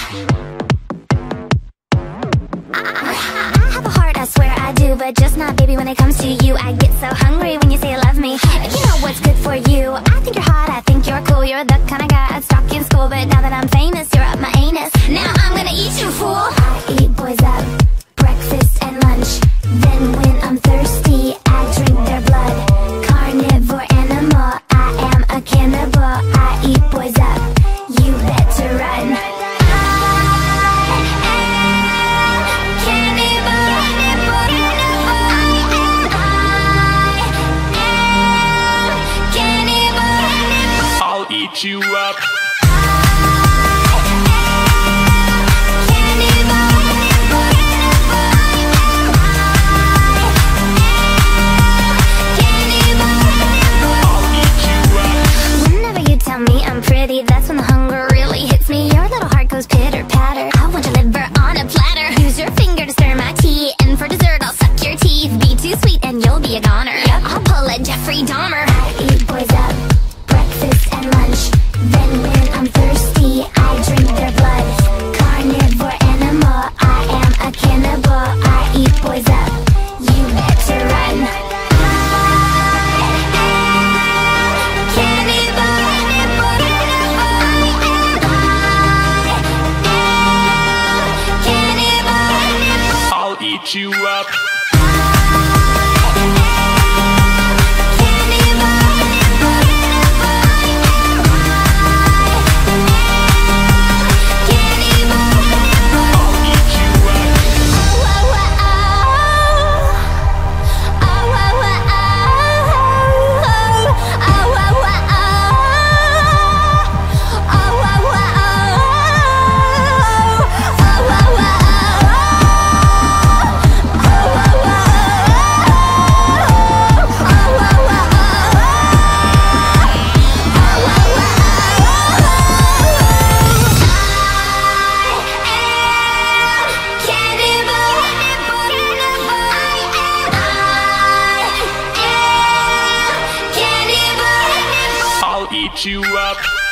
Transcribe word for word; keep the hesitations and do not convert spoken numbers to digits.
I have a heart, I swear I do, but just not, baby, when it comes to you. I get so hungry when you say you love me. If you know what's good for you, I think you're hot, I think you're cool. You're the kind of guy I'd stalk in school, but now that I'm famous, you're up my anus. Now I'm gonna eat you, fool. I eat boys up, breakfast and lunch. Then when I'm thirsty, I drink their blood. Carnivore animal, I am a cannibal. I eat boys up, you better run. Eat you up. Whenever you tell me I'm pretty, that's when the hunger really hits me. Your little heart goes pitter patter. I want your liver on a platter. Use your finger to stir my tea, and for dessert I'll suck your teeth. Be too sweet and you'll be a goner. Yep. I'll pull a Jeffrey Dahmer. I eat boys up, breakfast and lunch. Then when I'm thirsty, I drink their blood. Carnivore animal, I am a cannibal. I eat boys up, you better run. I am cannibal. I am cannibal. I'll eat you up. I'll Eat you up.